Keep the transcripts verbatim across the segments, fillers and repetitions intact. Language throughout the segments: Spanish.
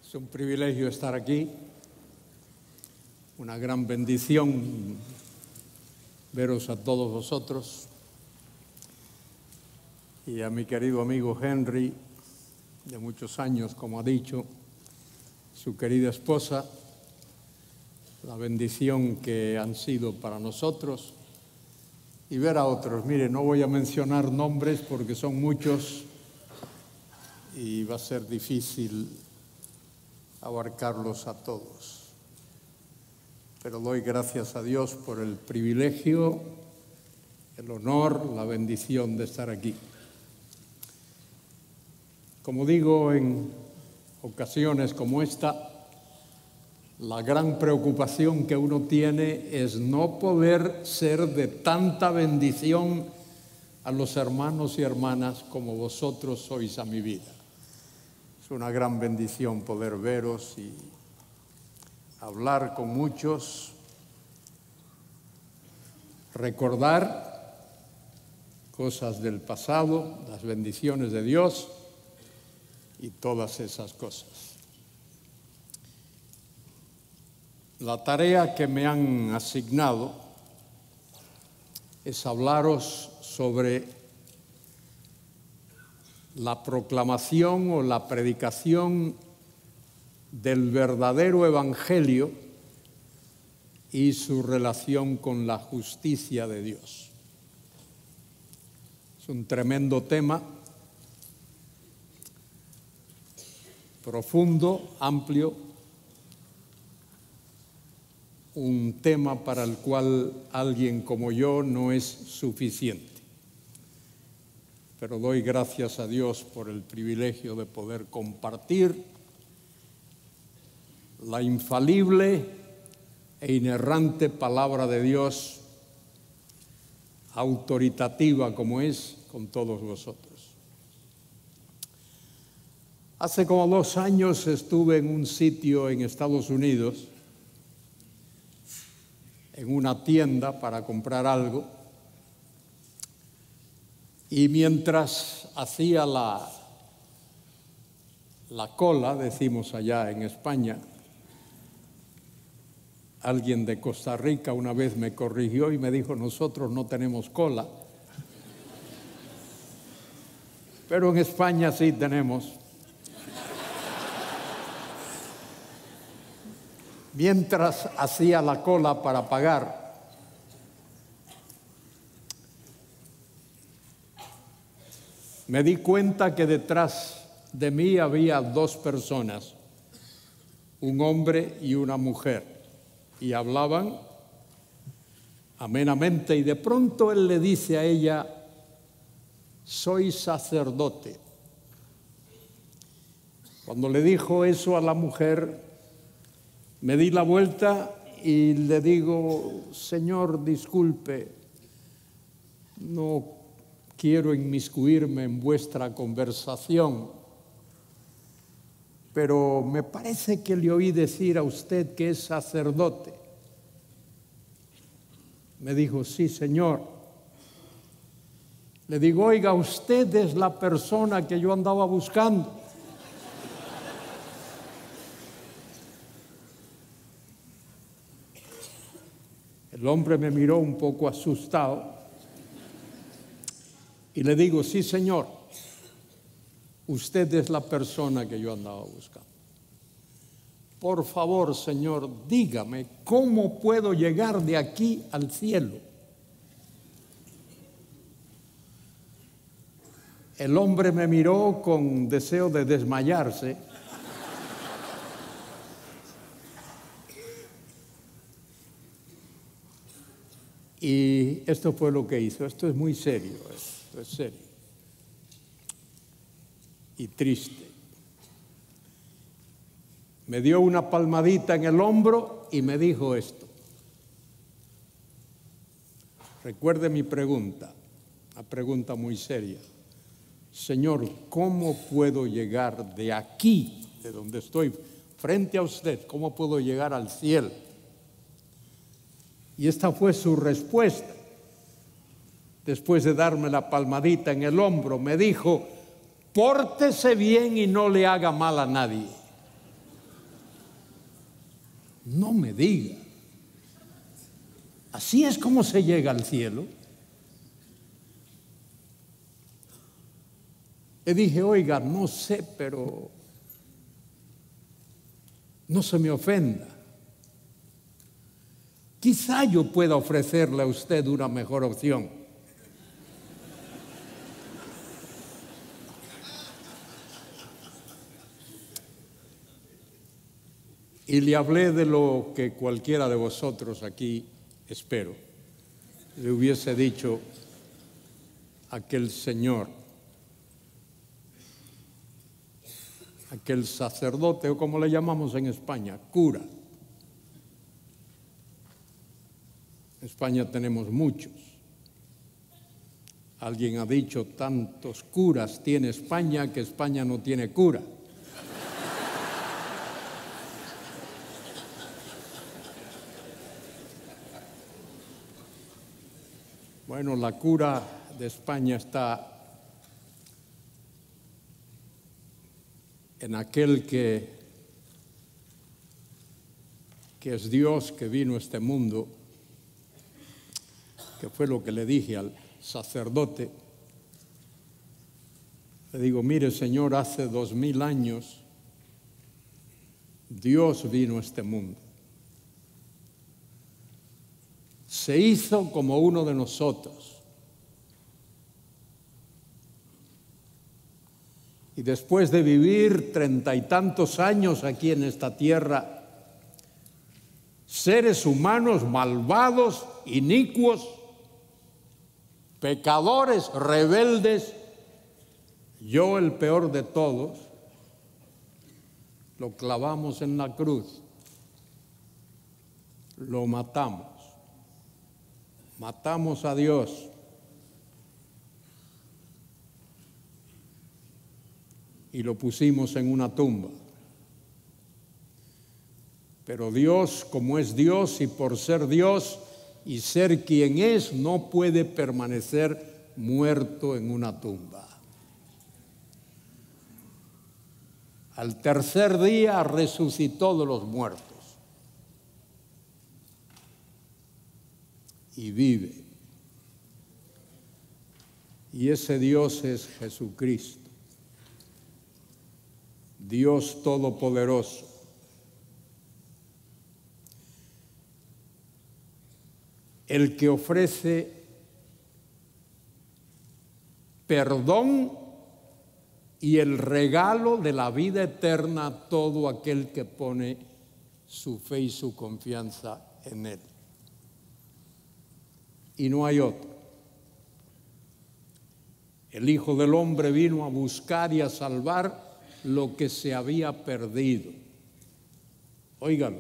Es un privilegio estar aquí, una gran bendición veros a todos vosotros y a mi querido amigo Henry, de muchos años, como ha dicho, su querida esposa, la bendición que han sido para nosotros y ver a otros. Mire, no voy a mencionar nombres porque son muchos y va a ser difícil abarcarlos a todos. Pero doy gracias a Dios por el privilegio, el honor, la bendición de estar aquí. Como digo, en ocasiones como esta, la gran preocupación que uno tiene es no poder ser de tanta bendición a los hermanos y hermanas como vosotros sois a mi vida. Es una gran bendición poder veros y hablar con muchos, recordar cosas del pasado, las bendiciones de Dios y todas esas cosas. La tarea que me han asignado es hablaros sobre la proclamación o la predicación del verdadero evangelio y su relación con la justicia de Dios. Es un tremendo tema, profundo, amplio, un tema para el cual alguien como yo no es suficiente. Pero doy gracias a Dios por el privilegio de poder compartir la infalible e inerrante palabra de Dios, autoritativa como es, con todos vosotros. Hace como dos años estuve en un sitio en Estados Unidos, en una tienda para comprar algo, y mientras hacía la, la cola, decimos allá en España, alguien de Costa Rica una vez me corrigió y me dijo: nosotros no tenemos cola, pero en España sí tenemos. Mientras hacía la cola para pagar, me di cuenta que detrás de mí había dos personas, un hombre y una mujer, y hablaban amenamente, y de pronto él le dice a ella: soy sacerdote. Cuando le dijo eso a la mujer, me di la vuelta y le digo: Señor, disculpe, no quiero inmiscuirme en vuestra conversación, pero me parece que le oí decir a usted que es sacerdote. Me dijo: sí, señor. Le digo: oiga, usted es la persona que yo andaba buscando. El hombre me miró un poco asustado y le digo: sí, señor, usted es la persona que yo andaba buscando. Por favor, señor, dígame, ¿cómo puedo llegar de aquí al cielo? El hombre me miró con deseo de desmayarse. Y esto fue lo que hizo. Esto es muy serio, esto es serio y triste. Me dio una palmadita en el hombro y me dijo esto. Recuerde mi pregunta, una pregunta muy seria. Señor, ¿cómo puedo llegar de aquí, de donde estoy, frente a usted? ¿Cómo puedo llegar al cielo? Y esta fue su respuesta. Después de darme la palmadita en el hombro, me dijo: pórtese bien y no le haga mal a nadie. No me diga. ¿Así es como se llega al cielo? Le dije, oiga, no sé, pero no se me ofenda. Quizá yo pueda ofrecerle a usted una mejor opción. Y le hablé de lo que cualquiera de vosotros aquí, espero, le hubiese dicho a aquel señor, aquel sacerdote, o como le llamamos en España, cura. En España tenemos muchos. Alguien ha dicho, tantos curas tiene España que España no tiene cura. Bueno, la cura de España está en aquel que, que es Dios, que vino a este mundo, que fue lo que le dije al sacerdote. Le digo, mire, Señor, hace dos mil años Dios vino a este mundo. Se hizo como uno de nosotros. Y después de vivir treinta y tantos años aquí en esta tierra, seres humanos malvados, inicuos, pecadores, rebeldes, yo el peor de todos, lo clavamos en la cruz, lo matamos. Matamos a Dios. Y lo pusimos en una tumba. Pero Dios, como es Dios y por ser Dios y ser quien es, no puede permanecer muerto en una tumba. Al tercer día resucitó de los muertos. Y vive. Y ese Dios es Jesucristo, Dios Todopoderoso. El que ofrece perdón y el regalo de la vida eterna a todo aquel que pone su fe y su confianza en Él. Y no hay otro. El Hijo del Hombre vino a buscar y a salvar lo que se había perdido. Óigalo.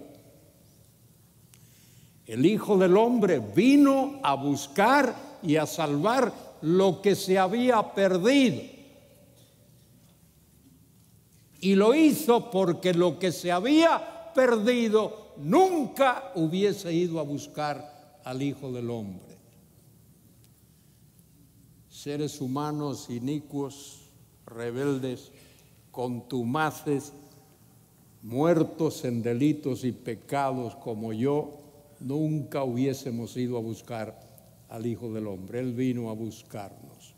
El Hijo del Hombre vino a buscar y a salvar lo que se había perdido. Y lo hizo porque lo que se había perdido nunca hubiese ido a buscar al Hijo del Hombre. Seres humanos inicuos, rebeldes, contumaces, muertos en delitos y pecados como yo, nunca hubiésemos ido a buscar al Hijo del Hombre. Él vino a buscarnos.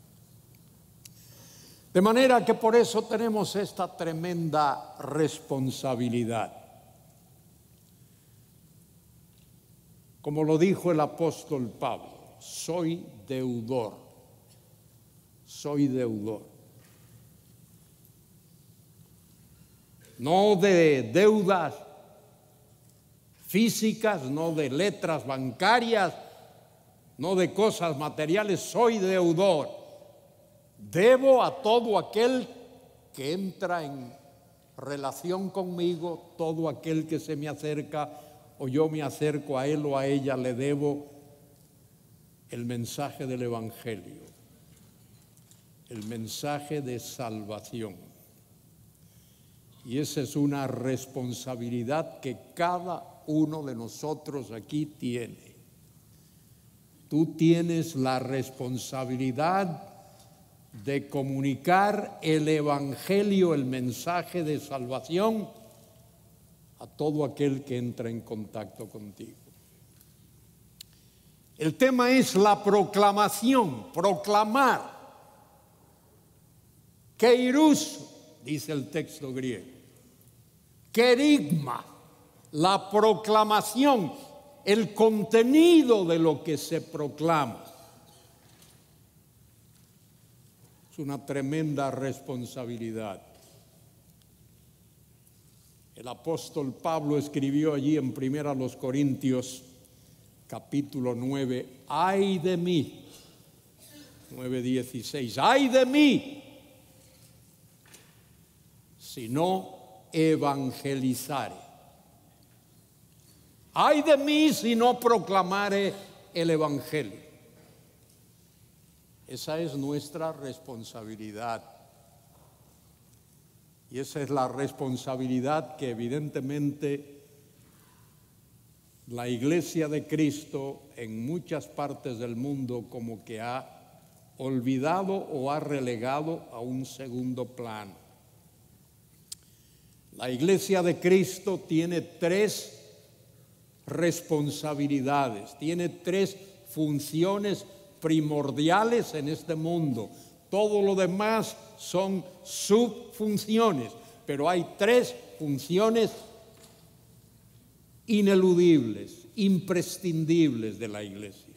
De manera que por eso tenemos esta tremenda responsabilidad. Como lo dijo el apóstol Pablo, soy deudor. Soy deudor. No de deudas físicas, no de letras bancarias, no de cosas materiales, soy deudor. Debo a todo aquel que entra en relación conmigo, todo aquel que se me acerca o yo me acerco a él o a ella, le debo el mensaje del Evangelio. El mensaje de salvación. Y esa es una responsabilidad que cada uno de nosotros aquí tiene. Tú tienes la responsabilidad de comunicar el Evangelio, el mensaje de salvación, a todo aquel que entra en contacto contigo. El tema es la proclamación, proclamar. Keiruso, dice el texto griego. Kerigma, la proclamación, el contenido de lo que se proclama. Es una tremenda responsabilidad. El apóstol Pablo escribió allí en Primera los Corintios, capítulo nueve, ¡ay de mí! nueve dieciséis, ¡ay de mí! Si no evangelizare. ¡Ay de mí si no proclamare el evangelio! Esa es nuestra responsabilidad. Y esa es la responsabilidad que evidentemente la Iglesia de Cristo en muchas partes del mundo como que ha olvidado o ha relegado a un segundo plano. La Iglesia de Cristo tiene tres responsabilidades, tiene tres funciones primordiales en este mundo. Todo lo demás son subfunciones, pero hay tres funciones ineludibles, imprescindibles de la Iglesia.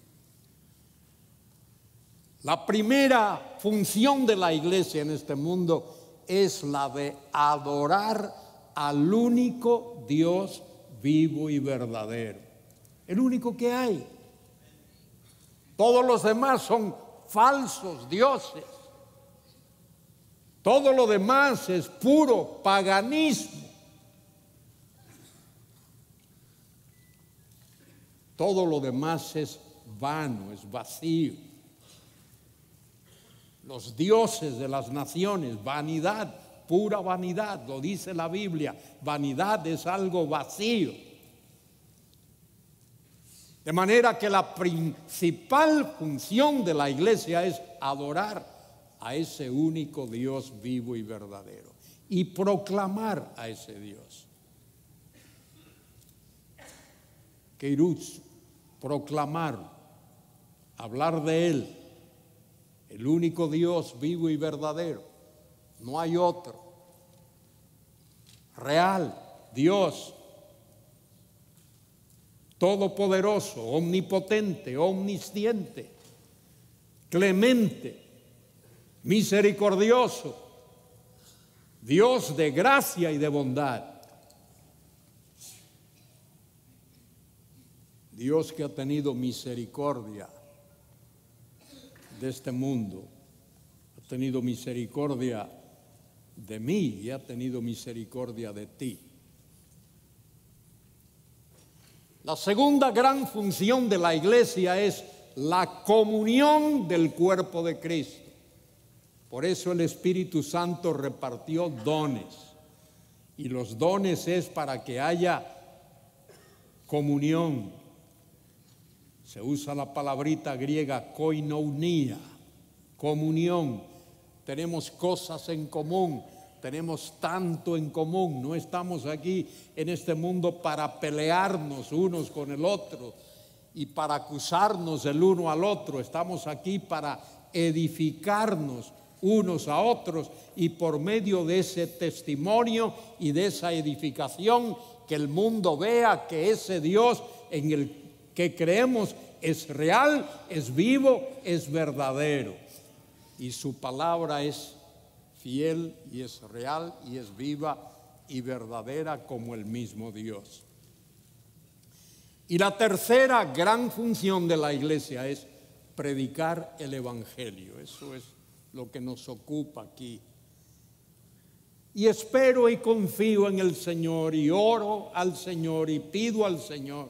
La primera función de la Iglesia en este mundo es la de adorar al único Dios vivo y verdadero, el único que hay. Todos los demás son falsos dioses. Todo lo demás es puro paganismo. Todo lo demás es vano, es vacío. Los dioses de las naciones, vanidad, pura vanidad, lo dice la Biblia. Vanidad es algo vacío. De manera que la principal función de la Iglesia es adorar a ese único Dios vivo y verdadero y proclamar a ese Dios. Keiruso, proclamar, hablar de Él, el único Dios vivo y verdadero. No hay otro. Real, Dios todopoderoso, omnipotente, omnisciente, clemente, misericordioso, Dios de gracia y de bondad. Dios que ha tenido misericordia de este mundo, ha tenido misericordia de mí y ha tenido misericordia de ti. La segunda gran función de la Iglesia es la comunión del cuerpo de Cristo. Por eso el Espíritu Santo repartió dones. Y los dones es para que haya comunión. Se usa la palabrita griega koinonia, comunión. Tenemos cosas en común. Tenemos tanto en común, no estamos aquí en este mundo para pelearnos unos con el otro y para acusarnos el uno al otro. Estamos aquí para edificarnos unos a otros y por medio de ese testimonio y de esa edificación que el mundo vea que ese Dios en el que creemos es real, es vivo, es verdadero y su palabra es fiel y es real y es viva y verdadera como el mismo Dios. Y la tercera gran función de la Iglesia es predicar el Evangelio. Eso es lo que nos ocupa aquí. Y espero y confío en el Señor y oro al Señor y pido al Señor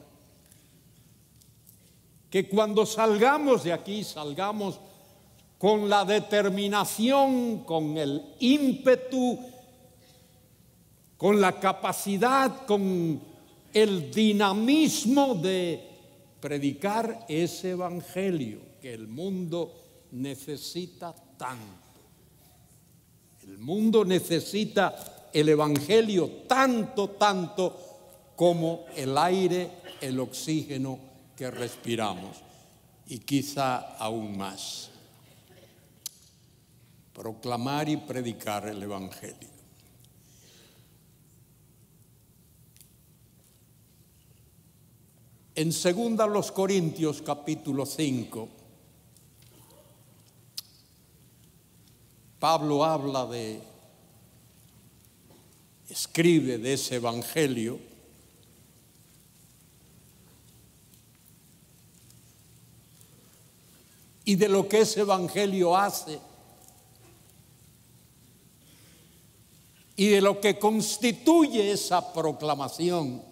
que cuando salgamos de aquí, salgamos con la determinación, con el ímpetu, con la capacidad, con el dinamismo de predicar ese evangelio que el mundo necesita tanto. El mundo necesita el Evangelio tanto, tanto como el aire, el oxígeno que respiramos, y quizá aún más. Proclamar y predicar el Evangelio. En segunda los Corintios capítulo cinco, Pablo habla de, escribe de ese Evangelio, y de lo que ese Evangelio hace, y de lo que constituye esa proclamación.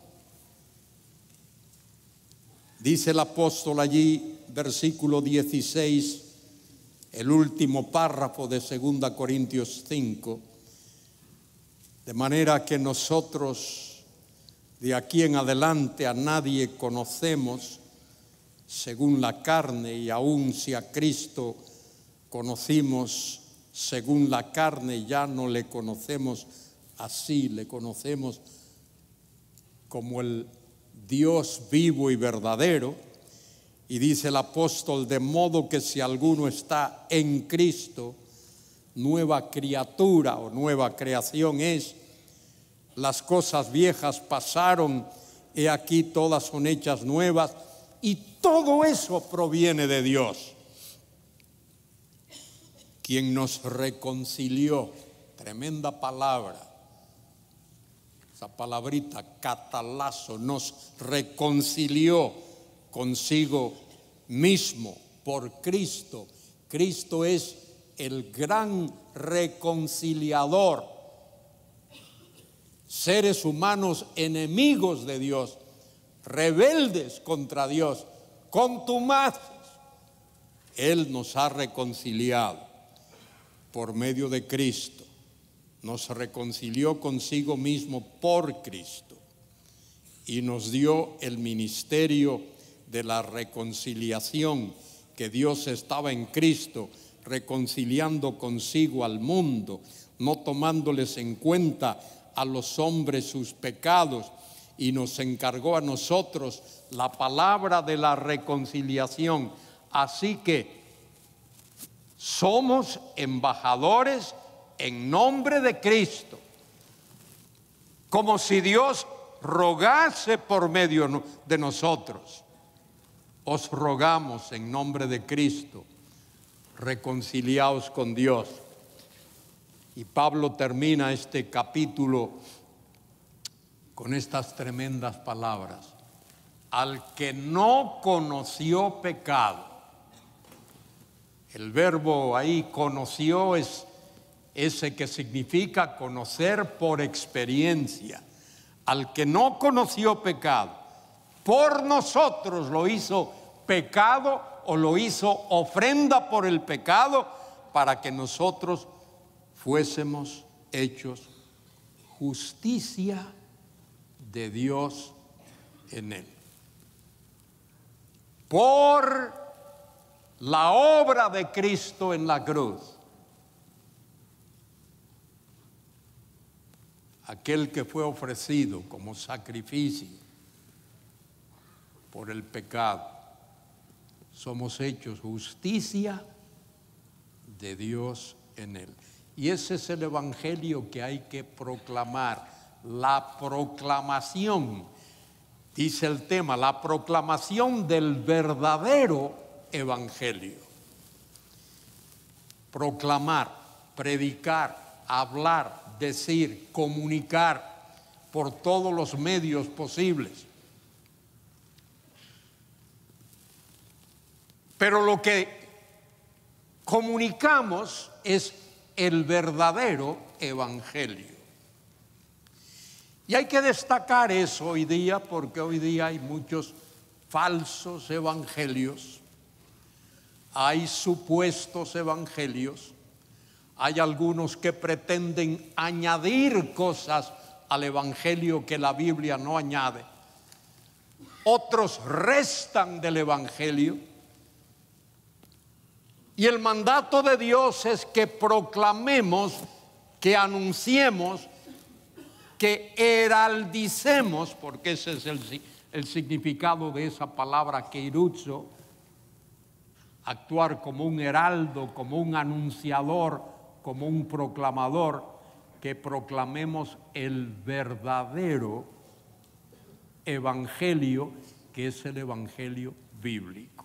Dice el apóstol allí, versículo dieciséis, el último párrafo de segunda Corintios cinco, de manera que nosotros de aquí en adelante a nadie conocemos según la carne, y aun si a Cristo conocimos según la carne, ya no le conocemos así, le conocemos como el Dios vivo y verdadero. Y dice el apóstol, de modo que si alguno está en Cristo, nueva criatura o nueva creación es. Las cosas viejas pasaron, he aquí todas son hechas nuevas, y todo eso proviene de Dios, quien nos reconcilió. Tremenda palabra, esa palabrita, catalazo, nos reconcilió consigo mismo por Cristo. Cristo es el gran reconciliador. Seres humanos enemigos de Dios, rebeldes contra Dios, contumaces, Él nos ha reconciliado por medio de Cristo. Nos reconcilió consigo mismo por Cristo y nos dio el ministerio de la reconciliación, que Dios estaba en Cristo reconciliando consigo al mundo, no tomándoles en cuenta a los hombres sus pecados, y nos encargó a nosotros la palabra de la reconciliación. Así que somos embajadores en nombre de Cristo, como si Dios rogase por medio de nosotros. Os rogamos en nombre de Cristo, reconciliaos con Dios. Y Pablo termina este capítulo con estas tremendas palabras: al que no conoció pecado. El verbo ahí conoció es ese que significa conocer por experiencia. Al que no conoció pecado, por nosotros lo hizo pecado, o lo hizo ofrenda por el pecado, para que nosotros fuésemos hechos justicia de Dios en él. Por la obra de Cristo en la cruz, aquel que fue ofrecido como sacrificio por el pecado, somos hechos justicia de Dios en él. Y ese es el evangelio que hay que proclamar. La proclamación, dice el tema, la proclamación del verdadero evangelio. Proclamar, predicar, hablar, decir, comunicar por todos los medios posibles. Pero lo que comunicamos es el verdadero evangelio. Y hay que destacar eso hoy día, porque hoy día hay muchos falsos evangelios, hay supuestos evangelios, hay algunos que pretenden añadir cosas al evangelio que la Biblia no añade, otros restan del evangelio. Y el mandato de Dios es que proclamemos, que anunciemos que heraldicemos, porque ese es el, el significado de esa palabra keiruzo, actuar como un heraldo, como un anunciador, como un proclamador, que proclamemos el verdadero evangelio, que es el evangelio bíblico.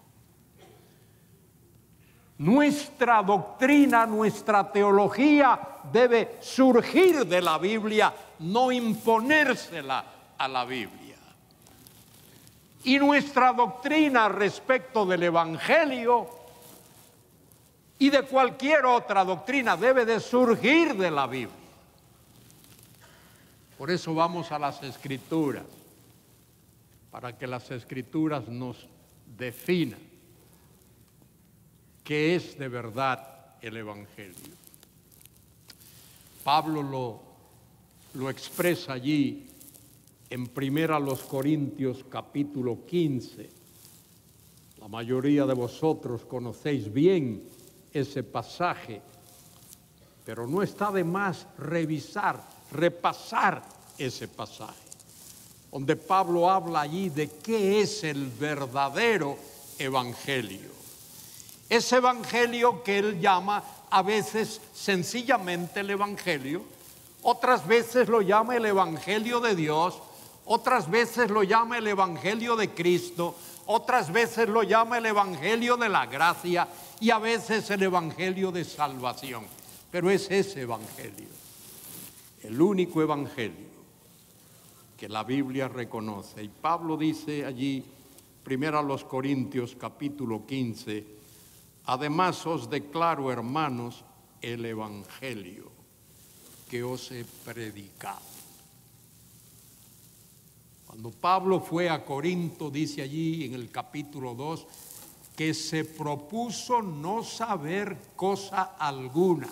Nuestra doctrina, nuestra teología debe surgir de la Biblia, no imponérsela a la Biblia. Y nuestra doctrina respecto del evangelio y de cualquier otra doctrina debe de surgir de la Biblia. Por eso vamos a las Escrituras, para que las Escrituras nos definan qué es de verdad el evangelio. Pablo lo, lo expresa allí en Primera los Corintios capítulo quince. La mayoría de vosotros conocéis bien ese pasaje, pero no está de más revisar, repasar ese pasaje, donde Pablo habla allí de qué es el verdadero evangelio. Ese evangelio que él llama a veces sencillamente el evangelio, otras veces lo llama el evangelio de Dios, otras veces lo llama el evangelio de Cristo, otras veces lo llama el evangelio de la gracia y a veces el evangelio de salvación. Pero es ese evangelio, el único evangelio que la Biblia reconoce. Y Pablo dice allí, primero a los Corintios capítulo quince, además os declaro, hermanos, el evangelio que os he predicado. Cuando Pablo fue a Corinto, dice allí en el capítulo dos, que se propuso no saber cosa alguna,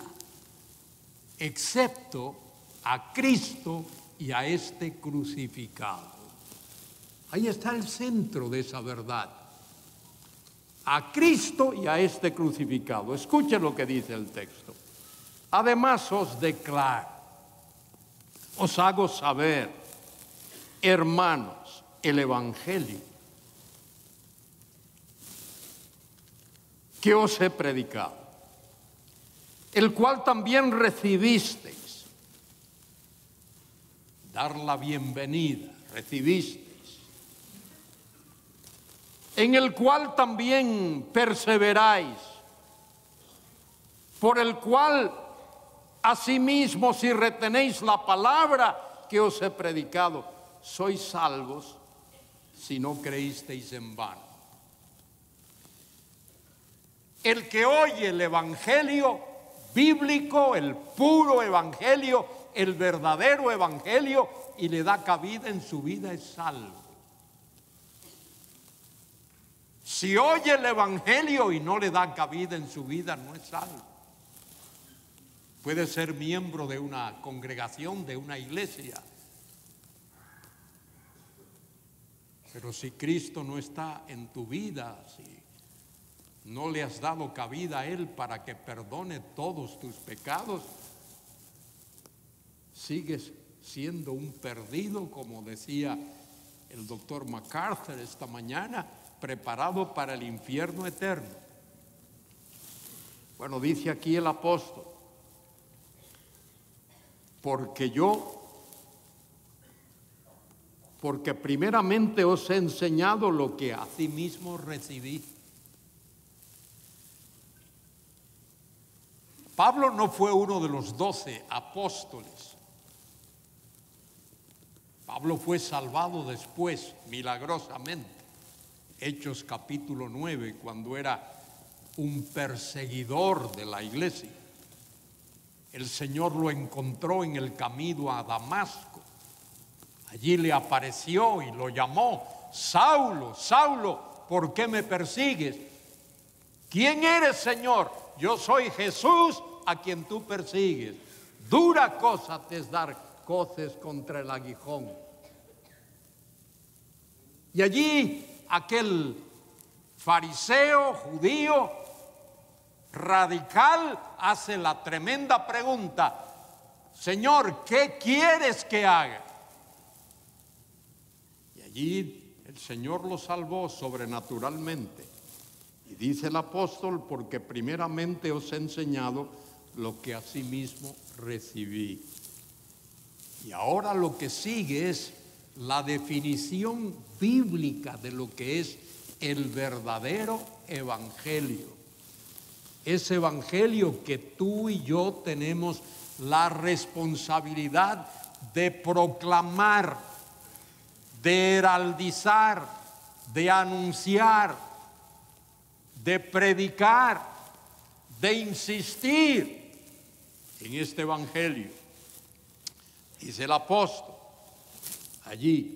excepto a Cristo y a este crucificado. Ahí está el centro de esa verdad. A Cristo y a este crucificado. Escuchen lo que dice el texto. Además os declaro, os hago saber, hermanos, el evangelio que os he predicado, el cual también recibisteis. Dar la bienvenida, recibisteis. En el cual también perseveráis, por el cual asimismo, si retenéis la palabra que os he predicado, sois salvos si no creísteis en vano. El que oye el evangelio bíblico, el puro evangelio, el verdadero evangelio, y le da cabida en su vida, es salvo. Si oye el evangelio y no le da cabida en su vida, no es salvo. Puede ser miembro de una congregación, de una iglesia, pero si Cristo no está en tu vida, si no le has dado cabida a Él para que perdone todos tus pecados, sigues siendo un perdido, como decía el doctor MacArthur esta mañana, preparado para el infierno eterno. Bueno, dice aquí el apóstol, porque yo, porque primeramente os he enseñado lo que asimismo recibí. Pablo no fue uno de los doce apóstoles. Pablo fue salvado después, milagrosamente. Hechos capítulo nueve, cuando era un perseguidor de la iglesia. El Señor lo encontró en el camino a Damasco. Allí le apareció y lo llamó: Saulo, Saulo, ¿por qué me persigues? ¿Quién eres, Señor? Yo soy Jesús a quien tú persigues. Dura cosa te es dar coces contra el aguijón. Y allí aquel fariseo judío radical hace la tremenda pregunta: Señor, ¿qué quieres que haga? Y allí el Señor lo salvó sobrenaturalmente. Y dice el apóstol, porque primeramente os he enseñado lo que asimismo recibí. Y ahora lo que sigue es la definición bíblica de lo que es el verdadero evangelio. Ese evangelio que tú y yo tenemos la responsabilidad de proclamar, de heraldizar, de anunciar, de predicar, de insistir en este evangelio. Dice el apóstol allí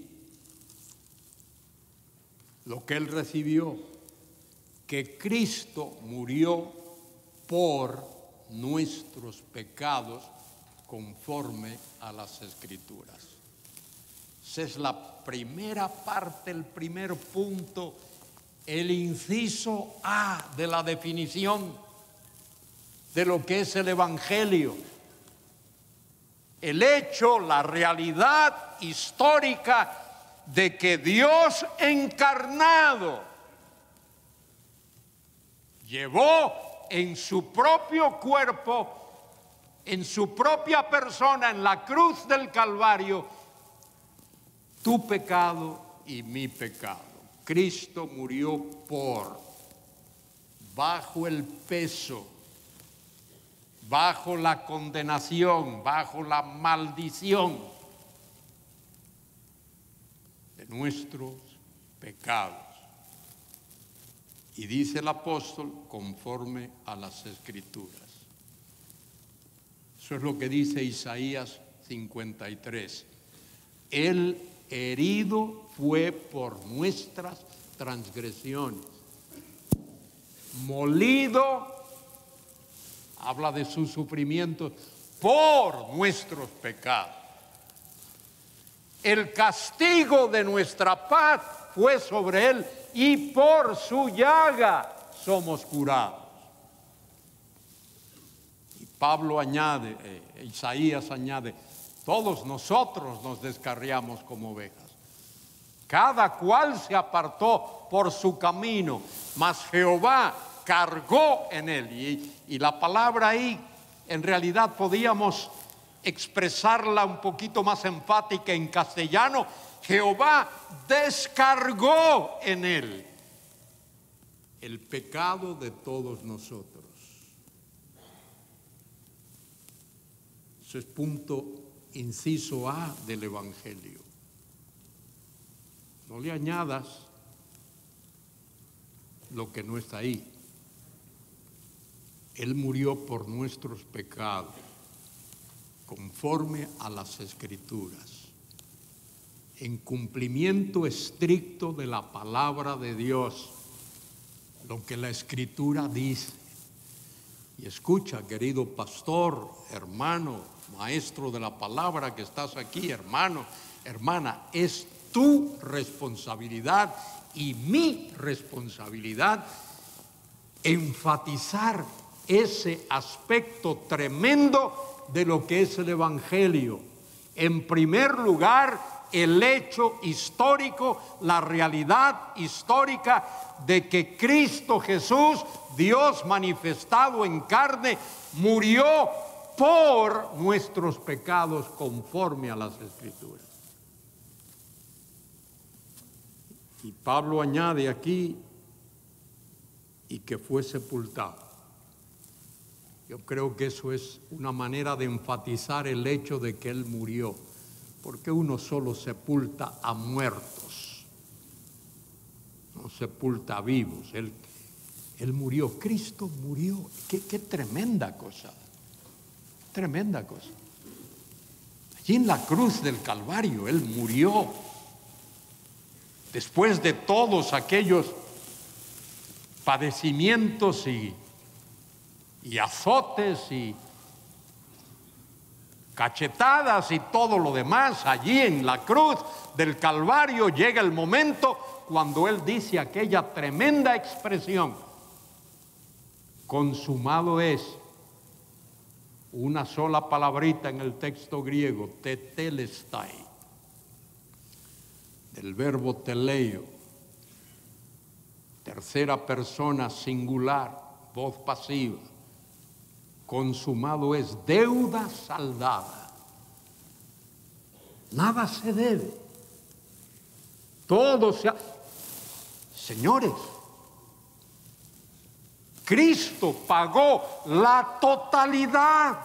lo que él recibió, que Cristo murió por nuestros pecados conforme a las Escrituras. Esa es la primera parte, el primer punto, el inciso A de la definición de lo que es el evangelio. El hecho, la realidad histórica de que Dios encarnado llevó en su propio cuerpo, en su propia persona, en la cruz del Calvario, tu pecado y mi pecado. Cristo murió por, bajo el peso, bajo la condenación, bajo la maldición de nuestros pecados. Y dice el apóstol, conforme a las Escrituras. Eso es lo que dice Isaías cincuenta y tres. El herido fue por nuestras transgresiones, molido, habla de sus sufrimientos, por nuestros pecados. El castigo de nuestra paz fue sobre él y por su llaga somos curados. Y Pablo añade, eh, Isaías añade, todos nosotros nos descarriamos como ovejas. Cada cual se apartó por su camino, mas Jehová cargó en él. Y, y la palabra ahí, en realidad podíamos expresarla un poquito más enfática en castellano. Jehová descargó en él el pecado de todos nosotros. Eso es punto inciso A del evangelio. No le añadas lo que no está ahí. Él murió por nuestros pecados, conforme a las Escrituras, en cumplimiento estricto de la palabra de Dios, lo que la Escritura dice. Y escucha, querido pastor, hermano, maestro de la palabra que estás aquí, hermano, hermana, es tu responsabilidad y mi responsabilidad enfatizar ese aspecto tremendo de lo que es el evangelio. En primer lugar, el hecho histórico, la realidad histórica de que Cristo Jesús, Dios manifestado en carne, murió por nuestros pecados conforme a las Escrituras. Y Pablo añade aquí, y que fue sepultado. Yo creo que eso es una manera de enfatizar el hecho de que Él murió, porque uno solo sepulta a muertos, no sepulta a vivos. Él, él murió, Cristo murió. Qué, qué tremenda cosa, tremenda cosa. Allí en la cruz del Calvario, Él murió. Después de todos aquellos padecimientos y, y azotes y cachetadas y todo lo demás, allí en la cruz del Calvario llega el momento cuando Él dice aquella tremenda expresión: consumado es, una sola palabrita en el texto griego, tetelestai, del verbo teleio, tercera persona singular, voz pasiva. Consumado es, deuda saldada. Nada se debe. Todo se ha... Señores, Cristo pagó la totalidad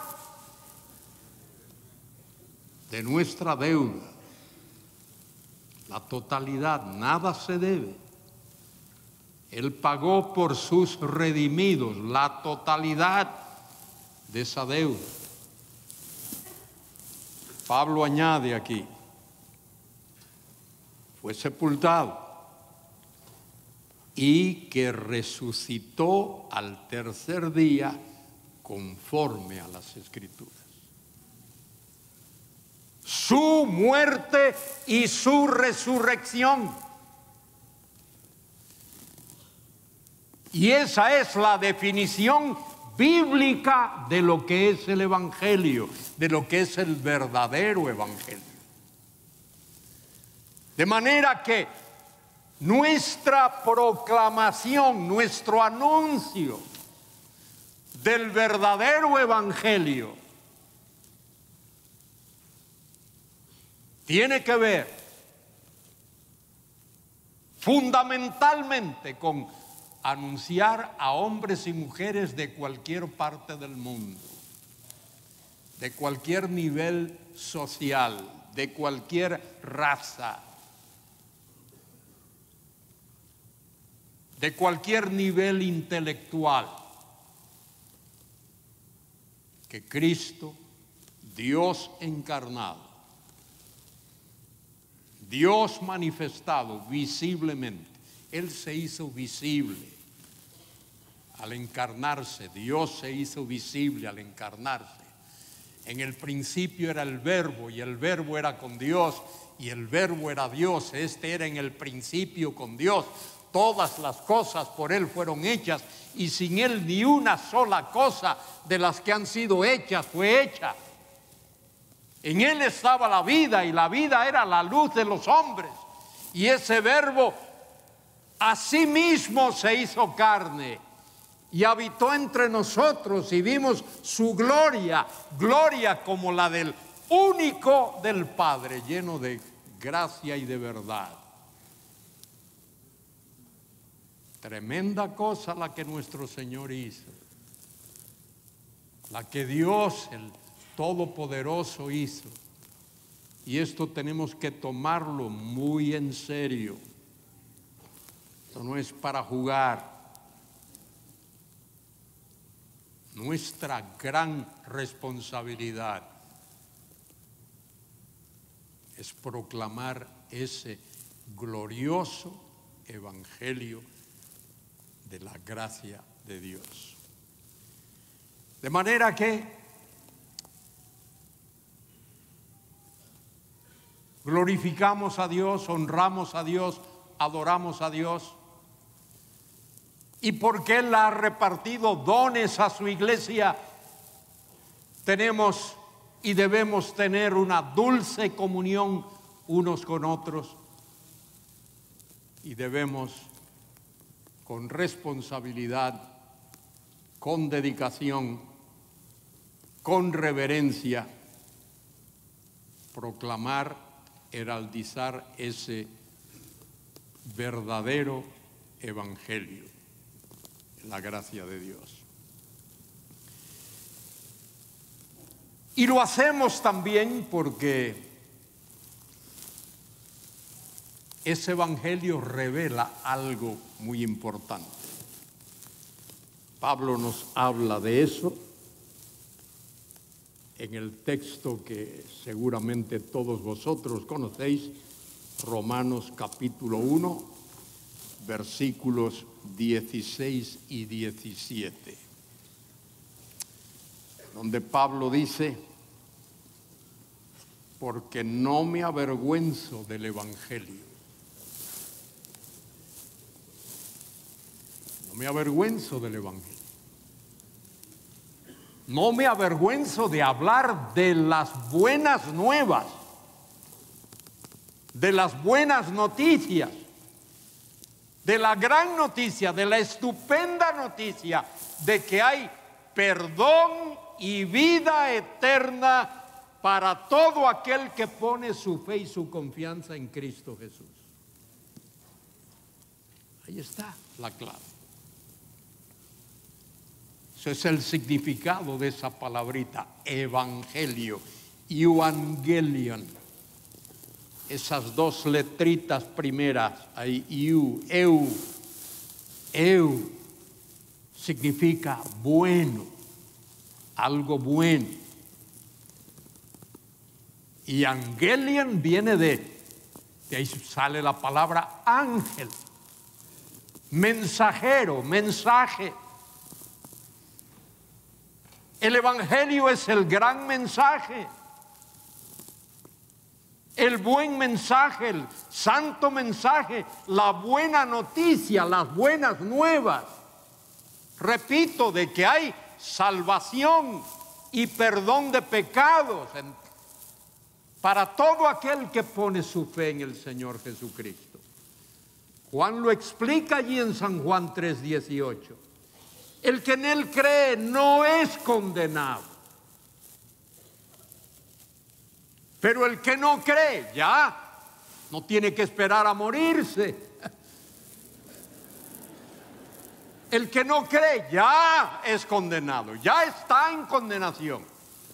de nuestra deuda. La totalidad, nada se debe. Él pagó por sus redimidos la totalidad de esa deuda. Pablo añade aquí, fue sepultado y que resucitó al tercer día conforme a las Escrituras. Su muerte y su resurrección. Y esa es la definición bíblica de lo que es el Evangelio, de lo que es el verdadero Evangelio. De manera que nuestra proclamación, nuestro anuncio del verdadero Evangelio tiene que ver fundamentalmente con anunciar a hombres y mujeres de cualquier parte del mundo, de cualquier nivel social, de cualquier raza, de cualquier nivel intelectual, que Cristo, Dios encarnado, Dios manifestado visiblemente, Él se hizo visible al encarnarse, Dios se hizo visible al encarnarse. En el principio era el Verbo, y el Verbo era con Dios, y el Verbo era Dios. Este era en el principio con Dios. Todas las cosas por Él fueron hechas, y sin Él ni una sola cosa de las que han sido hechas fue hecha. En Él estaba la vida, y la vida era la luz de los hombres. Y ese Verbo asimismo se hizo carne y habitó entre nosotros, y vimos su gloria, gloria como la del único del Padre, lleno de gracia y de verdad. Tremenda cosa la que nuestro Señor hizo, la que Dios, el Todopoderoso, hizo. Y esto tenemos que tomarlo muy en serio. Esto no es para jugar. Nuestra gran responsabilidad es proclamar ese glorioso evangelio de la gracia de Dios. De manera que glorificamos a Dios, honramos a Dios, adoramos a Dios. Y porque Él ha repartido dones a su iglesia, tenemos y debemos tener una dulce comunión unos con otros, y debemos con responsabilidad, con dedicación, con reverencia, proclamar, heraldizar ese verdadero evangelio, la gracia de Dios. Y lo hacemos también porque ese evangelio revela algo muy importante. Pablo nos habla de eso en el texto que seguramente todos vosotros conocéis, Romanos capítulo uno, versículos dieciséis y diecisiete, donde Pablo dice: porque no me avergüenzo del evangelio. No me avergüenzo del evangelio. No me avergüenzo de hablar de las buenas nuevas, de las buenas noticias, de la gran noticia, de la estupenda noticia de que hay perdón y vida eterna para todo aquel que pone su fe y su confianza en Cristo Jesús. Ahí está la clave. Ese es el significado de esa palabrita, evangelio, euangelion. Esas dos letritas primeras, ahí, eu, eu, eu, significa bueno, algo bueno. Y angelion viene de, de ahí sale la palabra ángel, mensajero, mensaje. El evangelio es el gran mensaje, el buen mensaje, el santo mensaje, la buena noticia, las buenas nuevas. Repito, de que hay salvación y perdón de pecados en, para todo aquel que pone su fe en el Señor Jesucristo. Juan lo explica allí en San Juan tres dieciocho. El que en él cree no es condenado. Pero el que no cree, ya no tiene que esperar a morirse. El que no cree ya es condenado, ya está en condenación.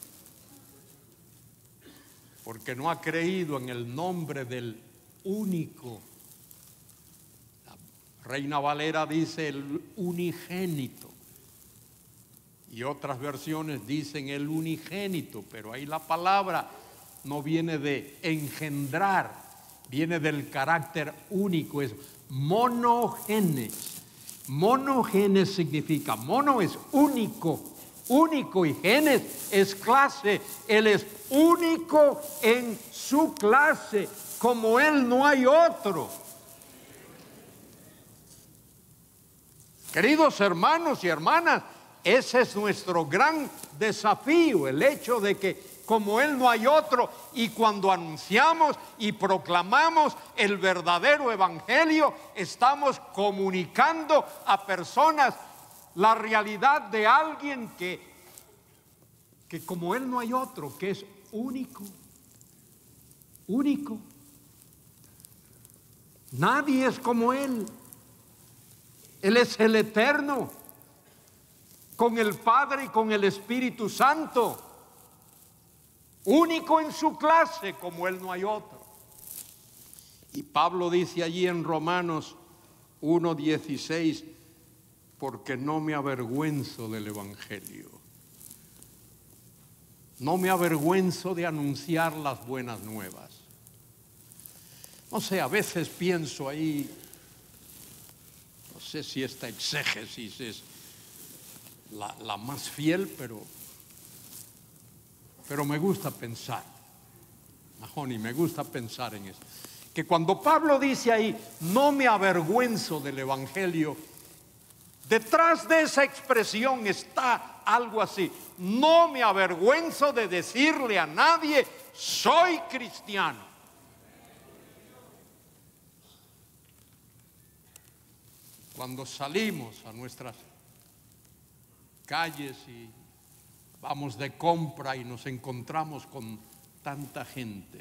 Porque no ha creído en el nombre del único. La Reina Valera dice el unigénito. Y otras versiones dicen el unigénito, pero ahí la palabra no viene de engendrar, viene del carácter único, es monogenes. Monogenes significa, mono es único, único, y genes es clase. Él es único en su clase, como él no hay otro. Queridos hermanos y hermanas, ese es nuestro gran desafío, el hecho de que como él no hay otro, y cuando anunciamos y proclamamos el verdadero evangelio, estamos comunicando a personas la realidad de alguien que, que como él no hay otro, que es único, único. Nadie es como él. Él es el eterno, con el Padre y con el Espíritu Santo. Único en su clase, como él no hay otro. Y Pablo dice allí en Romanos uno dieciséis, porque no me avergüenzo del evangelio. No me avergüenzo de anunciar las buenas nuevas. No sé, a veces pienso ahí, no sé si esta exégesis es la, la más fiel, pero Pero me gusta pensar, Mahoney, me gusta pensar en esto. Que cuando Pablo dice ahí, no me avergüenzo del evangelio, detrás de esa expresión está algo así: no me avergüenzo de decirle a nadie, soy cristiano. Cuando salimos a nuestras calles y vamos de compra y nos encontramos con tanta gente,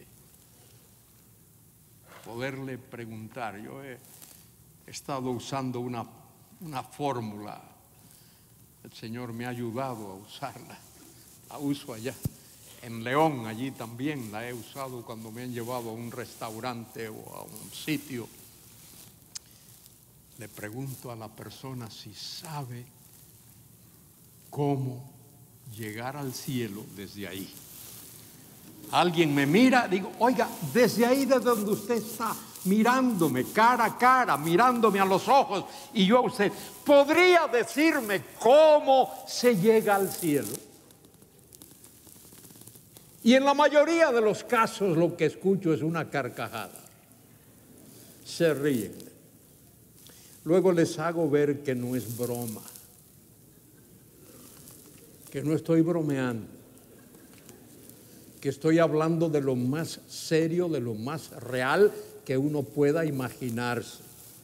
poderle preguntar. Yo he estado usando una, una fórmula, el Señor me ha ayudado a usarla, la uso allá en León, allí también la he usado cuando me han llevado a un restaurante o a un sitio. Le pregunto a la persona si sabe cómo llegar al cielo desde ahí. Alguien me mira, digo, oiga, desde ahí de donde usted está, mirándome cara a cara, mirándome a los ojos, y yo a usted, ¿podría decirme cómo se llega al cielo? Y en la mayoría de los casos lo que escucho es una carcajada. Se ríen. Luego les hago ver que no es broma, que no estoy bromeando, que estoy hablando de lo más serio, de lo más real que uno pueda imaginarse.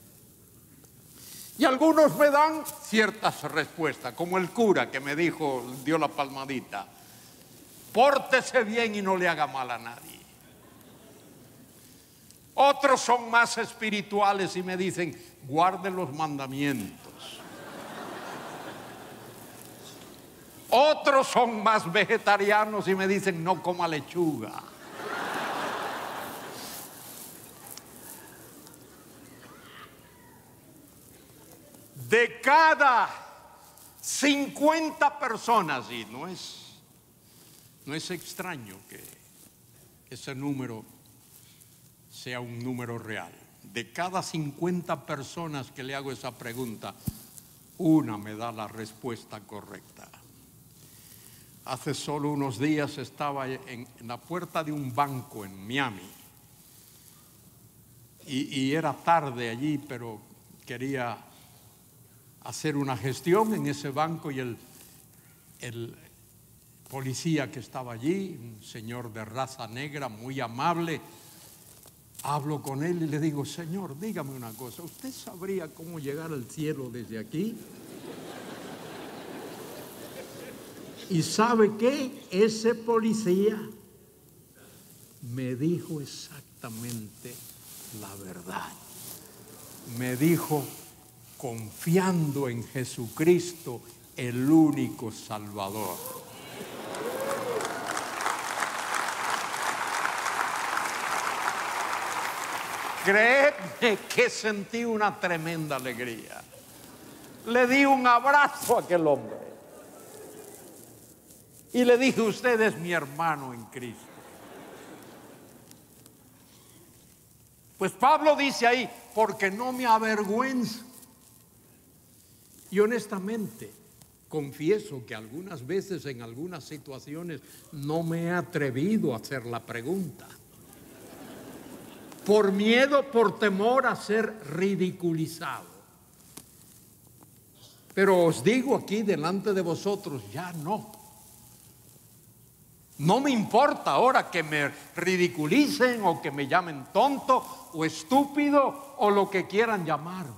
Y algunos me dan ciertas respuestas, como el cura que me dijo, dio la palmadita: pórtese bien y no le haga mal a nadie. Otros son más espirituales y me dicen: guarde los mandamientos. Otros son más vegetarianos y me dicen: no coma lechuga. De cada cincuenta personas, y no es, no es extraño que ese número sea un número real, de cada cincuenta personas que le hago esa pregunta, una me da la respuesta correcta. Hace solo unos días estaba en, en la puerta de un banco en Miami y, y era tarde allí, pero quería hacer una gestión en ese banco y el, el policía que estaba allí, un señor de raza negra muy amable, hablo con él y le digo: señor, dígame una cosa, ¿usted sabría cómo llegar al cielo desde aquí? ¿Y sabe qué? Ese policía me dijo exactamente la verdad. Me dijo: confiando en Jesucristo, el único Salvador. Créeme que sentí una tremenda alegría. Le di un abrazo a aquel hombre y le dije: usted es mi hermano en Cristo. Pues Pablo dice ahí: porque no me avergüenzo. Y honestamente, confieso que algunas veces, en algunas situaciones, no me he atrevido a hacer la pregunta. Por miedo, por temor a ser ridiculizado. Pero os digo aquí delante de vosotros, ya no. No me importa ahora que me ridiculicen o que me llamen tonto o estúpido o lo que quieran llamarme.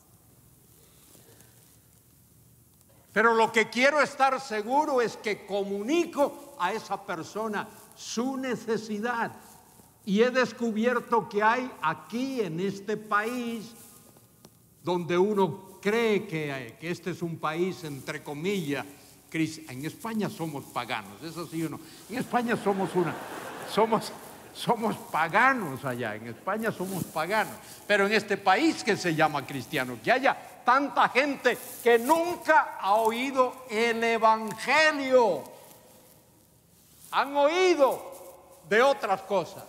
Pero lo que quiero estar seguro es que comunico a esa persona su necesidad. Y he descubierto que hay aquí en este país, donde uno cree que, que este es un país entre comillas, en España somos paganos, eso sí o no. En España somos una, somos, somos paganos allá, en España somos paganos. Pero en este país que se llama cristiano, que haya tanta gente que nunca ha oído el evangelio, han oído de otras cosas,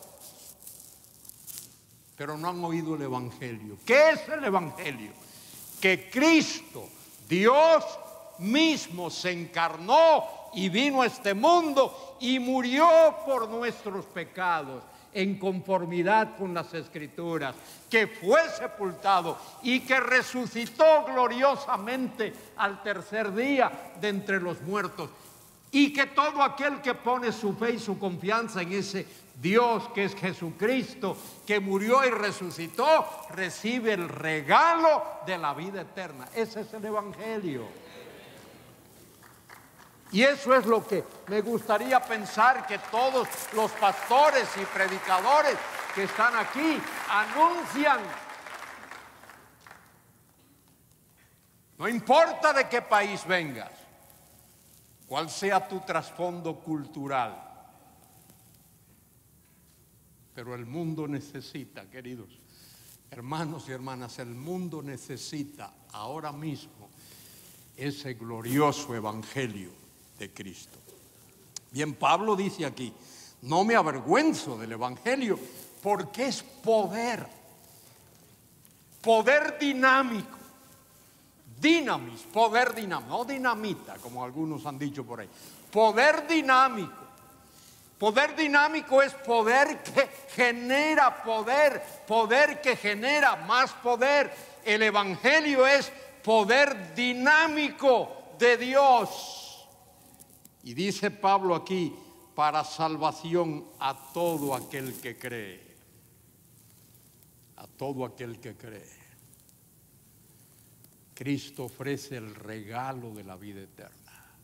pero no han oído el evangelio. ¿Qué es el evangelio? Que Cristo, Dios mismo, se encarnó y vino a este mundo y murió por nuestros pecados en conformidad con las Escrituras, que fue sepultado y que resucitó gloriosamente al tercer día de entre los muertos, y que todo aquel que pone su fe y su confianza en ese Dios que es Jesucristo, que murió y resucitó, recibe el regalo de la vida eterna. Ese es el evangelio. Y eso es lo que me gustaría pensar que todos los pastores y predicadores que están aquí anuncian. No importa de qué país vengas, cuál sea tu trasfondo cultural, pero el mundo necesita, queridos hermanos y hermanas, el mundo necesita ahora mismo ese glorioso evangelio de Cristo. Bien, Pablo dice aquí: no me avergüenzo del evangelio, porque es poder, poder dinámico, dinamis, poder dinámico, no dinamita como algunos han dicho por ahí, poder dinámico. Poder dinámico es poder que genera poder, poder que genera más poder. El evangelio es poder dinámico de Dios. Y dice Pablo aquí, para salvación a todo aquel que cree. A todo aquel que cree. Cristo ofrece el regalo de la vida eterna.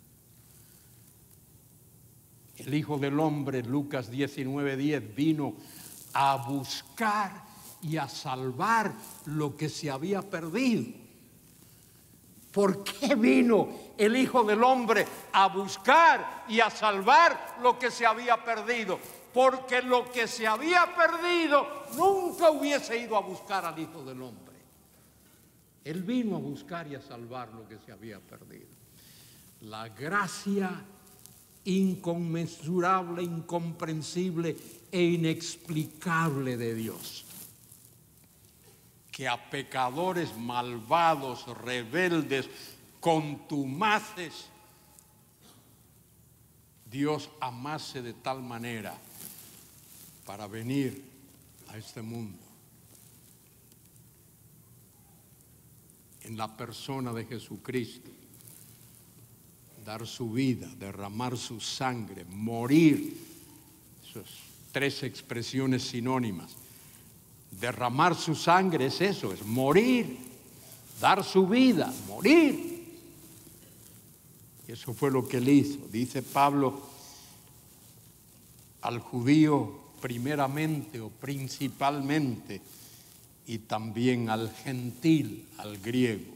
El Hijo del Hombre, Lucas diecinueve diez, vino a buscar y a salvar lo que se había perdido. ¿Por qué vino el Hijo del Hombre a buscar y a salvar lo que se había perdido? Porque lo que se había perdido nunca hubiese ido a buscar al Hijo del Hombre. Él vino a buscar y a salvar lo que se había perdido. La gracia inconmensurable, incomprensible e inexplicable de Dios, que a pecadores malvados, rebeldes, contumaces, Dios amase de tal manera para venir a este mundo en la persona de Jesucristo, dar su vida, derramar su sangre, morir. Esas tres expresiones sinónimas. Derramar su sangre es eso, es morir, dar su vida, morir. Y eso fue lo que él hizo. Dice Pablo, al judío primeramente o principalmente, y también al gentil, al griego.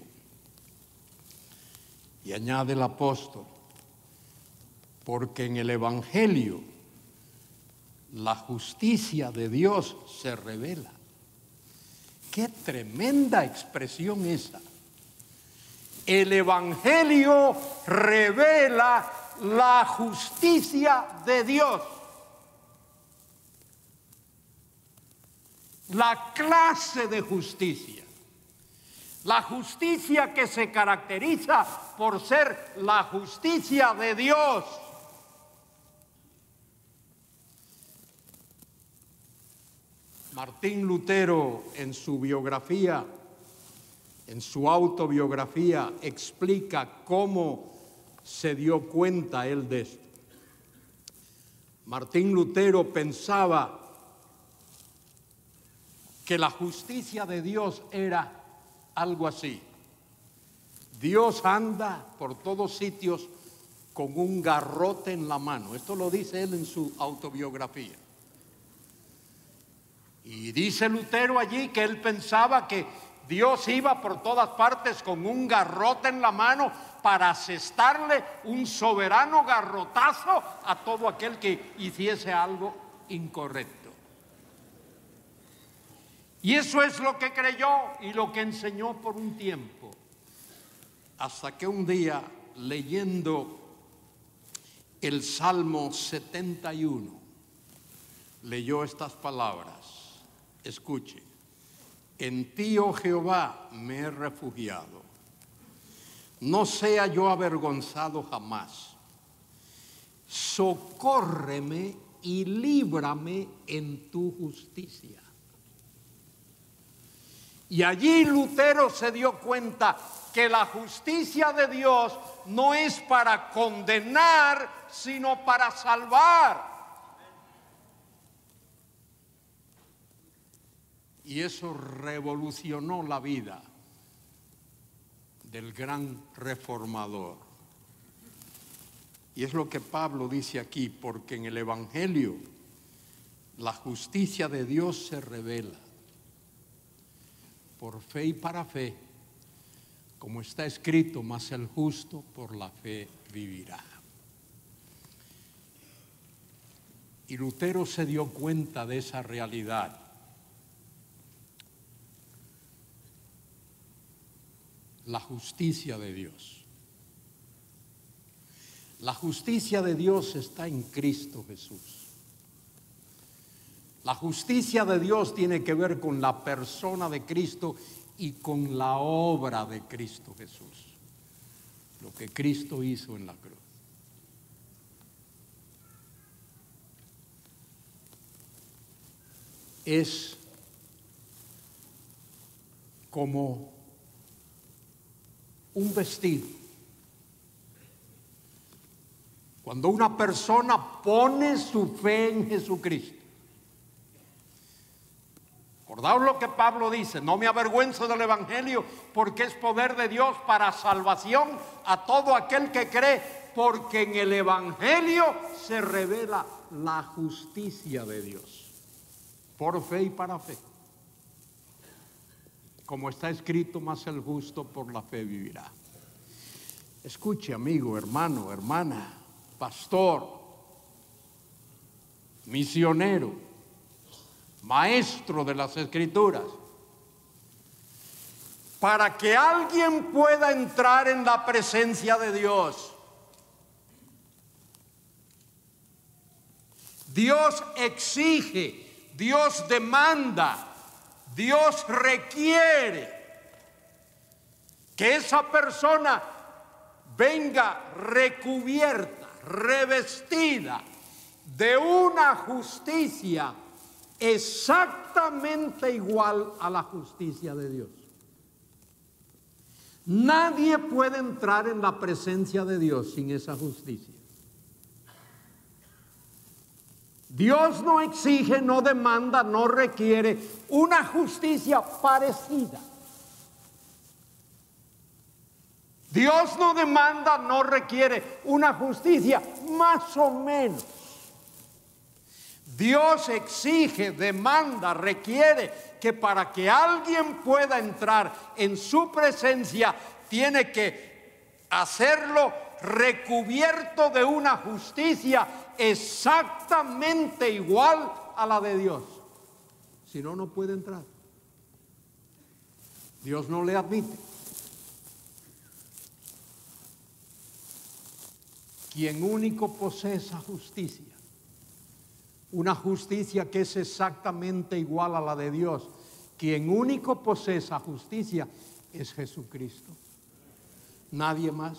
Y añade el apóstol, porque en el Evangelio la justicia de Dios se revela. ¡Qué tremenda expresión esa! El Evangelio revela la justicia de Dios. La clase de justicia. La justicia que se caracteriza por ser la justicia de Dios. Martín Lutero, en su biografía, en su autobiografía, explica cómo se dio cuenta él de esto. Martín Lutero pensaba que la justicia de Dios era algo así. Dios anda por todos sitios con un garrote en la mano. Esto lo dice él en su autobiografía. Y dice Lutero allí que él pensaba que Dios iba por todas partes con un garrote en la mano para asestarle un soberano garrotazo a todo aquel que hiciese algo incorrecto. Y eso es lo que creyó y lo que enseñó por un tiempo. Hasta que un día, leyendo el Salmo setenta y uno, leyó estas palabras. Escuche: en ti, oh Jehová, me he refugiado. No sea yo avergonzado jamás. Socórreme y líbrame en tu justicia. Y allí Lutero se dio cuenta que la justicia de Dios no es para condenar, sino para salvar. Y eso revolucionó la vida del gran reformador. Y es lo que Pablo dice aquí, porque en el Evangelio la justicia de Dios se revela por fe y para fe, como está escrito, mas el justo por la fe vivirá. Y Lutero se dio cuenta de esa realidad. La justicia de Dios. La justicia de Dios está en Cristo Jesús. La justicia de Dios tiene que ver con la persona de Cristo y con la obra de Cristo Jesús. Lo que Cristo hizo en la cruz. Es como un vestido. Cuando una persona pone su fe en Jesucristo. Acordaos lo que Pablo dice: no me avergüenzo del Evangelio, porque es poder de Dios para salvación a todo aquel que cree, porque en el Evangelio se revela la justicia de Dios, por fe y para fe. Como está escrito, más el justo por la fe vivirá. Escuche, amigo, hermano, hermana, pastor, misionero, maestro de las Escrituras. Para que alguien pueda entrar en la presencia de Dios, Dios exige, Dios demanda, Dios requiere que esa persona venga recubierta, revestida de una justicia exactamente igual a la justicia de Dios. Nadie puede entrar en la presencia de Dios sin esa justicia. Dios no exige, no demanda, no requiere una justicia parecida. Dios no demanda, no requiere una justicia más o menos. Dios exige, demanda, requiere que para que alguien pueda entrar en su presencia, tiene que hacerlo recubierto de una justicia exactamente igual a la de Dios. Si no, no puede entrar. Dios no le admite. Quien único posee esa justicia, una justicia que es exactamente igual a la de Dios, quien único posee esa justicia es Jesucristo. Nadie más.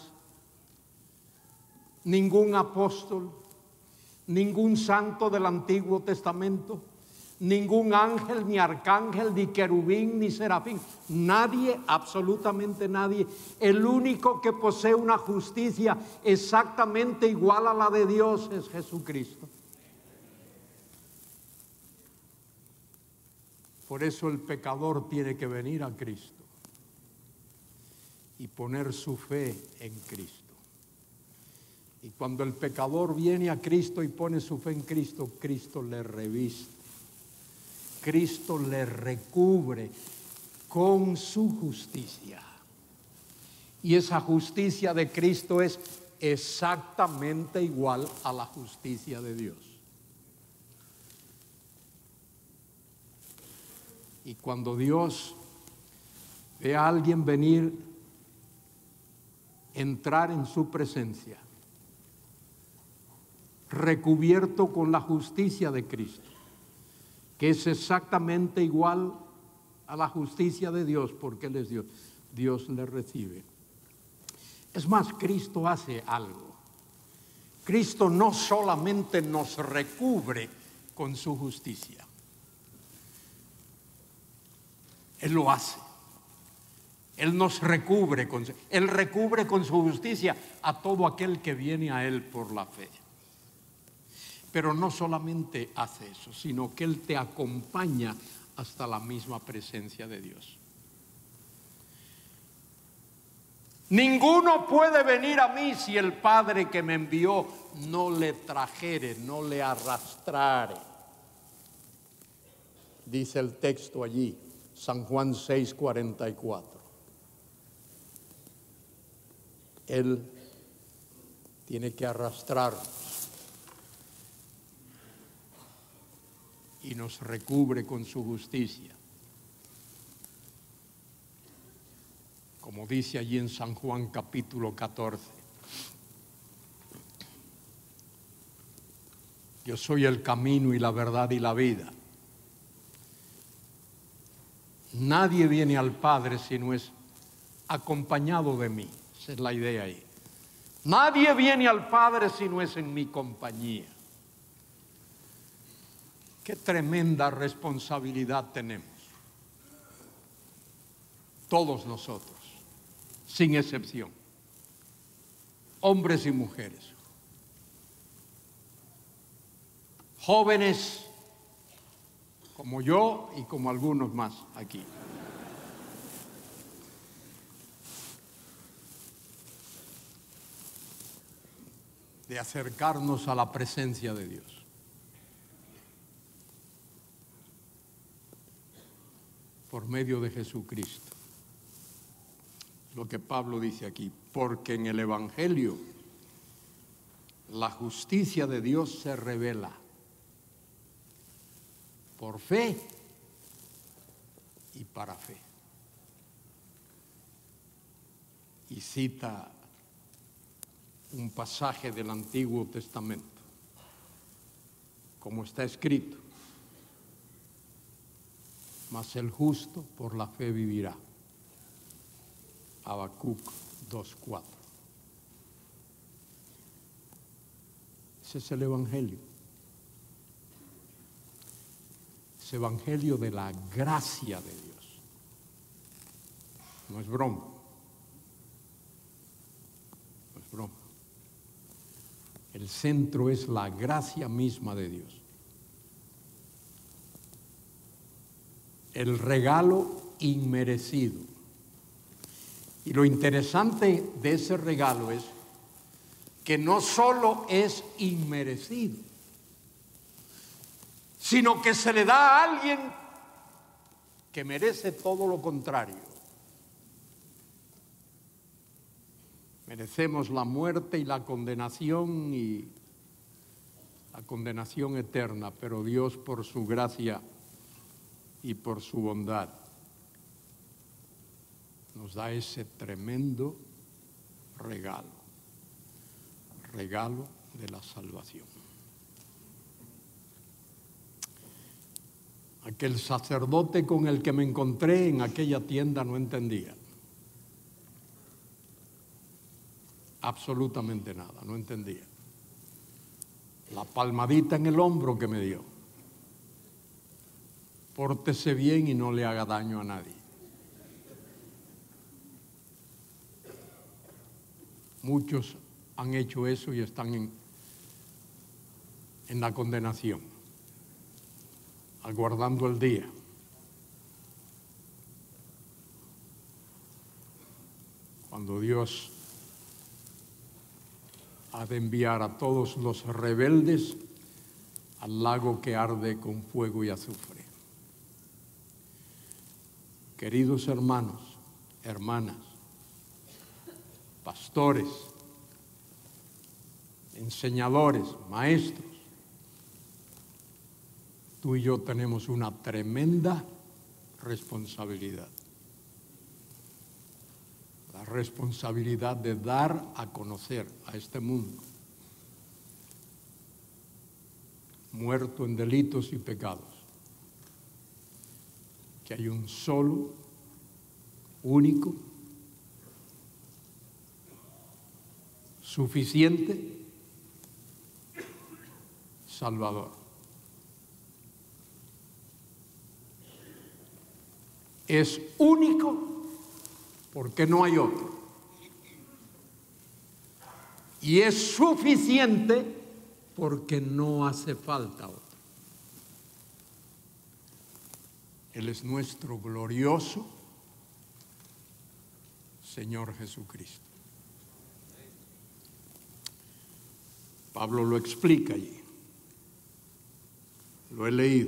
Ningún apóstol, ningún santo del Antiguo Testamento, ningún ángel, ni arcángel, ni querubín, ni serafín. Nadie, absolutamente nadie. El único que posee una justicia exactamente igual a la de Dios es Jesucristo. Por eso el pecador tiene que venir a Cristo y poner su fe en Cristo. Y cuando el pecador viene a Cristo y pone su fe en Cristo, Cristo le reviste, Cristo le recubre con su justicia. Y esa justicia de Cristo es exactamente igual a la justicia de Dios. Y cuando Dios ve a alguien venir, entrar en su presencia, recubierto con la justicia de Cristo, que es exactamente igual a la justicia de Dios, porque Él es Dios, Dios le recibe. Es más, Cristo hace algo. Cristo no solamente nos recubre con su justicia, Él lo hace. Él nos recubre con, Él recubre con su justicia a todo aquel que viene a Él por la fe. Pero no solamente hace eso, sino que Él te acompaña hasta la misma presencia de Dios. Ninguno puede venir a mí si el Padre que me envió no le trajere, no le arrastrare. Dice el texto allí, San Juan seis, cuarenta y cuatro. Él tiene que arrastrarnos y nos recubre con su justicia. Como dice allí en San Juan capítulo catorce. Yo soy el camino y la verdad y la vida. Nadie viene al Padre si no es acompañado de mí. Esa es la idea ahí. Nadie viene al Padre si no es en mi compañía. Qué tremenda responsabilidad tenemos. Todos nosotros, sin excepción. Hombres y mujeres. jóvenes como yo y como algunos más aquí. De acercarnos a la presencia de Dios. Por medio de Jesucristo. Lo que Pablo dice aquí, porque en el Evangelio la justicia de Dios se revela por fe y para fe. Y cita un pasaje del Antiguo Testamento, como está escrito, mas el justo por la fe vivirá. Habacuc dos cuatro. Ese es el Evangelio. Es Evangelio de la gracia de Dios. No es broma. No es broma. El centro es la gracia misma de Dios. El regalo inmerecido. Y lo interesante de ese regalo es que no solo es inmerecido, sino que se le da a alguien que merece todo lo contrario. Merecemos la muerte y la condenación y la condenación eterna, pero Dios por su gracia y por su bondad nos da ese tremendo regalo, regalo de la salvación. Aquel sacerdote con el que me encontré en aquella tienda no entendía absolutamente nada, no entendía. La palmadita en el hombro que me dio. Pórtese bien y no le haga daño a nadie. Muchos han hecho eso y están en, en la condenación, aguardando el día. Cuando Dios ha de enviar a todos los rebeldes al lago que arde con fuego y azufre. Queridos hermanos, hermanas, pastores, enseñadores, maestros, tú y yo tenemos una tremenda responsabilidad. La responsabilidad de dar a conocer a este mundo, muerto en delitos y pecados, que hay un solo, único, suficiente Salvador. Es único porque no hay otro. Y es suficiente porque no hace falta otro. Él es nuestro glorioso Señor Jesucristo. Pablo lo explica allí. Lo he leído.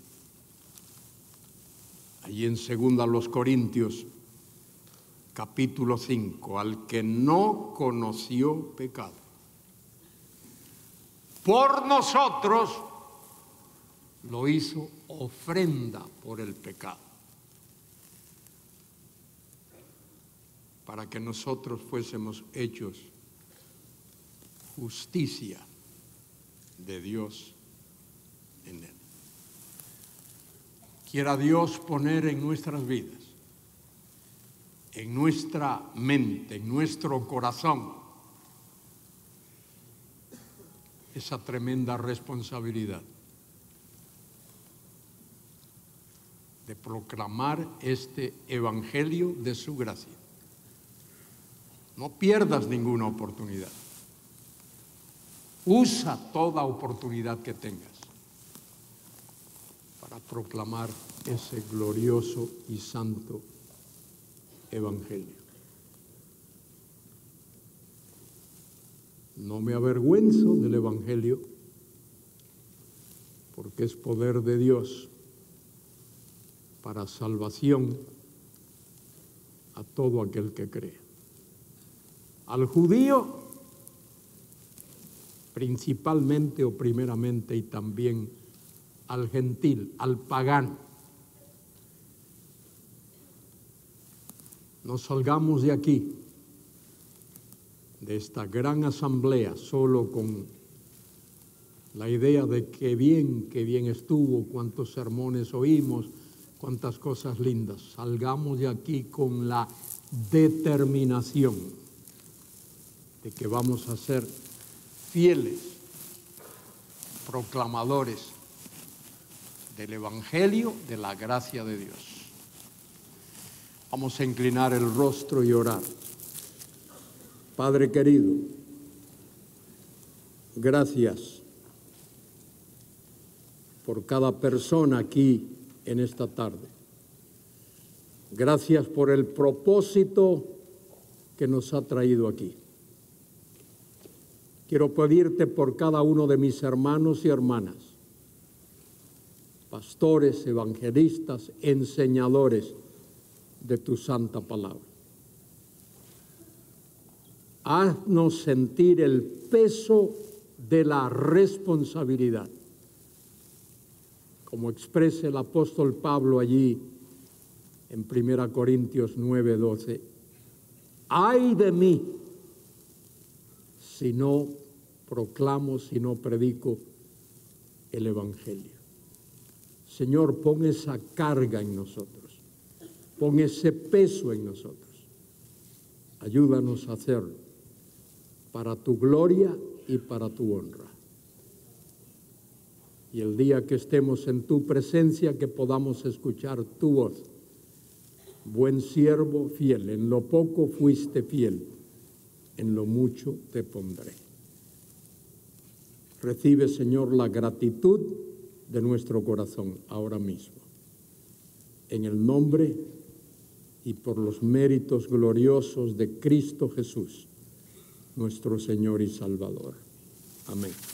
Allí en segunda los Corintios, capítulo cinco, al que no conoció pecado, por nosotros lo hizo ofrenda por el pecado, para que nosotros fuésemos hechos justicia de Dios en él. Quiera Dios poner en nuestras vidas, en nuestra mente, en nuestro corazón, esa tremenda responsabilidad de proclamar este evangelio de su gracia. No pierdas ninguna oportunidad. Usa toda oportunidad que tengas. para proclamar ese glorioso y santo evangelio. No me avergüenzo del evangelio, porque es poder de Dios para salvación a todo aquel que cree. Al judío, principalmente o primeramente, y también al gentil, al pagano. No salgamos de aquí, de esta gran asamblea, solo con la idea de que bien, que bien estuvo, cuántos sermones oímos, cuántas cosas lindas. Salgamos de aquí con la determinación de que vamos a ser fieles proclamadores del Evangelio, de la gracia de Dios. Vamos a inclinar el rostro y orar. Padre querido, gracias por cada persona aquí en esta tarde. Gracias por el propósito que nos ha traído aquí. Quiero pedirte por cada uno de mis hermanos y hermanas, pastores, evangelistas, enseñadores de tu santa palabra. Haznos sentir el peso de la responsabilidad, como expresa el apóstol Pablo allí en primera Corintios nueve, doce. ¡Ay de mí si no proclamo, si no predico el Evangelio! Señor, pon esa carga en nosotros, pon ese peso en nosotros. Ayúdanos a hacerlo para tu gloria y para tu honra. Y el día que estemos en tu presencia, que podamos escuchar tu voz. Buen siervo fiel, en lo poco fuiste fiel, en lo mucho te pondré. Recibe, Señor, la gratitud de nuestro corazón ahora mismo. En el nombre y por los méritos gloriosos de Cristo Jesús, nuestro Señor y Salvador. Amén.